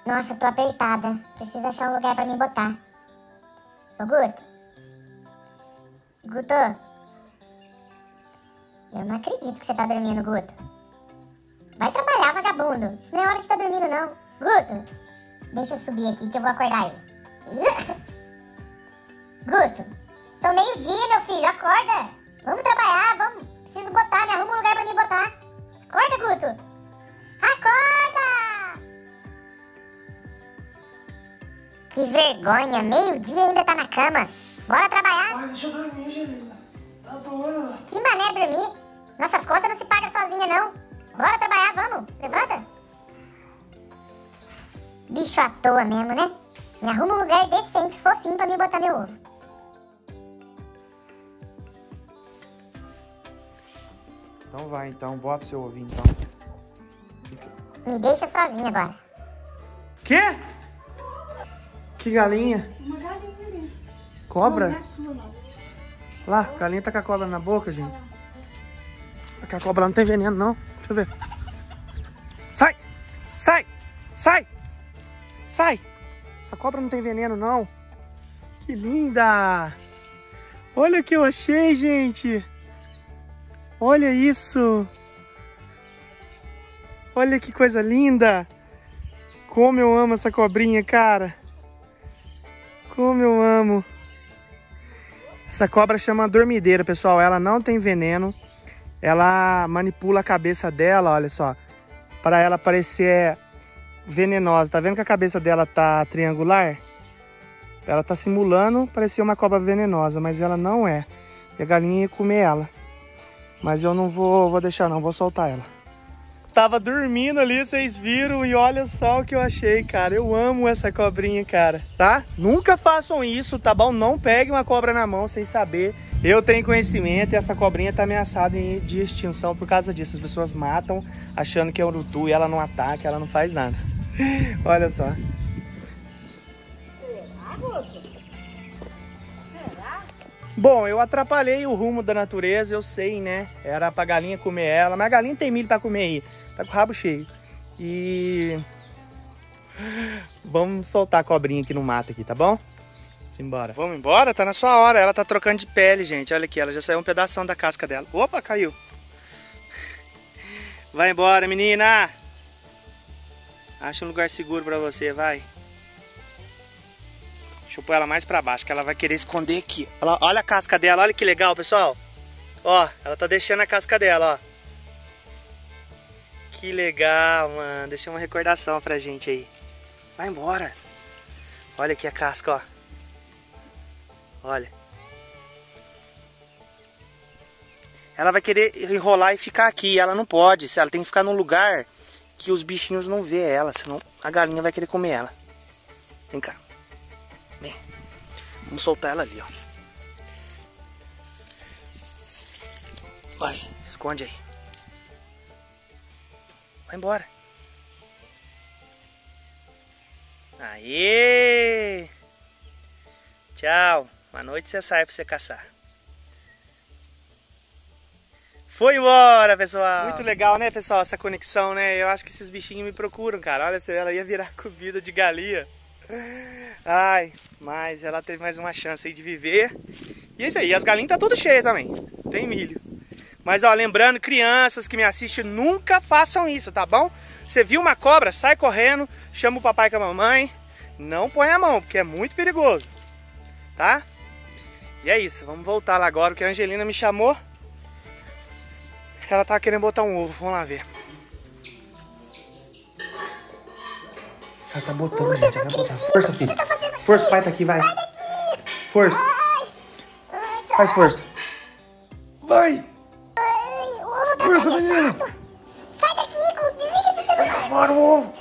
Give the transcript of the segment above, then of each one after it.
Nossa, tô apertada. Preciso achar um lugar pra me botar. Ô, Guto. Guto. Eu não acredito que você tá dormindo, Guto. Vai trabalhar, vagabundo. Isso não é hora de estar dormindo, não. Guto. Deixa eu subir aqui que eu vou acordar ele. Guto. São meio-dia, meu filho. Acorda. Vamos trabalhar, vamos. Preciso botar, me arruma um lugar pra me botar. Acorda, Guto. Acorda! Que vergonha, meio-dia e ainda tá na cama. Bora trabalhar. Ai, deixa eu dormir, Angelina. Tá doido. Que mané dormir? Nossas contas não se pagam sozinha, não. Bora trabalhar, vamos. Levanta. Bicho à toa mesmo, né? Me arruma um lugar decente, fofinho pra me botar meu ovo. Então vai, então. Bota seu ovinho, então. Me deixa sozinha agora. Quê? Que galinha? Uma galinha ali. Cobra? Não é sua, não. Lá, a galinha tá com a cobra na boca, gente. A cobra não tem veneno, não. Deixa eu ver. Sai! Sai! Sai! Sai! Essa cobra não tem veneno, não. Que linda! Olha o que eu achei, gente. Olha isso. Olha que coisa linda. Como eu amo essa cobrinha, cara. Como eu amo. Essa cobra chama dormideira, pessoal. Ela não tem veneno. Ela manipula a cabeça dela, olha só. Para ela parecer venenosa. Tá vendo que a cabeça dela tá triangular? Ela tá simulando parecer uma cobra venenosa, mas ela não é. E a galinha ia comer ela. Mas eu não vou deixar não, vou soltar ela. Tava dormindo ali, vocês viram, e olha só o que eu achei, cara. Eu amo essa cobrinha, cara, tá? Nunca façam isso, tá bom? Não peguem uma cobra na mão sem saber. Eu tenho conhecimento e essa cobrinha tá ameaçada de extinção por causa disso. As pessoas matam achando que é urutu e ela não ataca, ela não faz nada. Olha só. Será, Guto? Será? Bom, eu atrapalhei o rumo da natureza, eu sei, né? Era pra galinha comer ela, mas a galinha tem milho pra comer aí. Tá com o rabo cheio. E... vamos soltar a cobrinha aqui no mato aqui, tá bom? Simbora. Vamos embora? Tá na sua hora. Ela tá trocando de pele, gente. Olha aqui, ela já saiu um pedação da casca dela. Opa, caiu. Vai embora, menina. Acha um lugar seguro pra você, vai. Deixa eu pôr ela mais pra baixo, que ela vai querer esconder aqui. Olha a casca dela, olha que legal, pessoal. Ó, ela tá deixando a casca dela, ó. Que legal, mano. Deixa uma recordação pra gente aí. Vai embora. Olha aqui a casca, ó. Olha. Ela vai querer enrolar e ficar aqui. Ela não pode. Ela tem que ficar num lugar que os bichinhos não vê ela. Senão a galinha vai querer comer ela. Vem cá. Vem. Vamos soltar ela ali, ó. Vai, esconde aí. Vai embora. Aê! Tchau. À noite você sai pra você caçar. Foi embora, pessoal. Muito legal, né, pessoal, essa conexão, né? Eu acho que esses bichinhos me procuram, cara. Olha, ela ia virar comida de galinha. Ai, mas ela teve mais uma chance aí de viver. E é isso aí, as galinhas tá tudo cheia também. Tem milho. Mas, ó, lembrando, crianças que me assistem, nunca façam isso, tá bom? Você viu uma cobra, sai correndo, chama o papai com a mamãe. Não põe a mão, porque é muito perigoso. Tá? E é isso, vamos voltar lá agora, porque a Angelina me chamou. Ela tá querendo botar um ovo, vamos lá ver. Ela tá botando, gente, ela vai botar. Força, filho. Força, o pai tá aqui, vai. Força. Faz força. Vai. Força, menina. Sai daqui, desliga esse celular. Põe pra fora o ovo.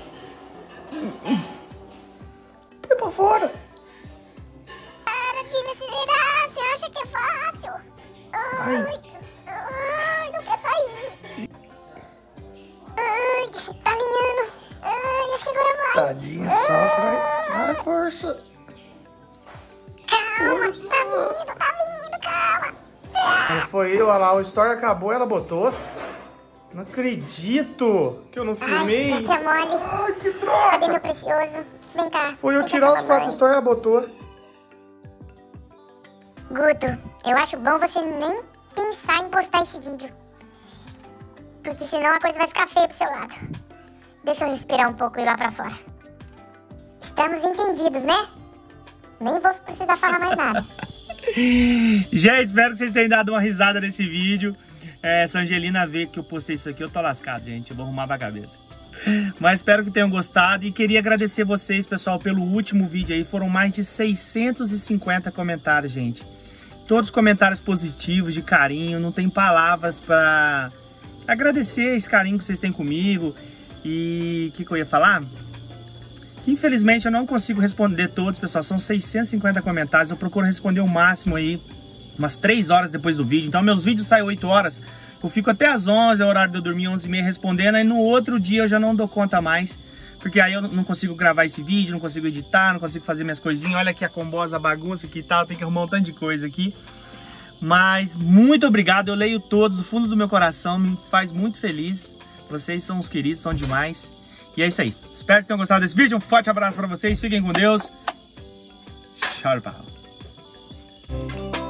Põe pra fora. Para de me acelerar, você acha que é fácil? Vai. Ai, não quer sair. Ai, tá alinhando. Ai, acho que agora vai. Tadinha, sofre. Vai, força. Calma, tá vindo, calma. Foi eu, olha lá, o story acabou, ela botou. Não acredito que eu não filmei. Ai, que é mole. Ai, que droga. Cadê meu precioso? Vem cá. Foi eu tirar os 4 stories e ela botou. Guto, eu acho bom você nem pensar em postar esse vídeo. Porque senão a coisa vai ficar feia pro seu lado. Deixa eu respirar um pouco e ir lá pra fora. Estamos entendidos, né? Nem vou precisar falar mais nada. Gente, espero que vocês tenham dado uma risada nesse vídeo. Se a Angelina vê que eu postei isso aqui, eu tô lascado, gente. Eu vou arrumar pra cabeça. Mas espero que tenham gostado. E queria agradecer vocês, pessoal, pelo último vídeo aí. Foram mais de 650 comentários, gente. Todos comentários positivos, de carinho. Não tem palavras pra agradecer esse carinho que vocês têm comigo. E o que eu ia falar? Que infelizmente eu não consigo responder todos, pessoal. São 650 comentários. Eu procuro responder o máximo aí, umas 3 horas depois do vídeo. Então meus vídeos saem 8 horas. Eu fico até às 11, é o horário de eu dormir, 11h30 respondendo. Aí no outro dia eu já não dou conta mais. Porque aí eu não consigo gravar esse vídeo, não consigo editar, não consigo fazer minhas coisinhas. Olha aqui a combosa, a bagunça aqui e tal. Tem que arrumar um tanto de coisa aqui. Mas muito obrigado. Eu leio todos do fundo do meu coração. Me faz muito feliz. Vocês são os queridos, são demais. E é isso aí. Espero que tenham gostado desse vídeo. Um forte abraço pra vocês. Fiquem com Deus. Tchau, pau.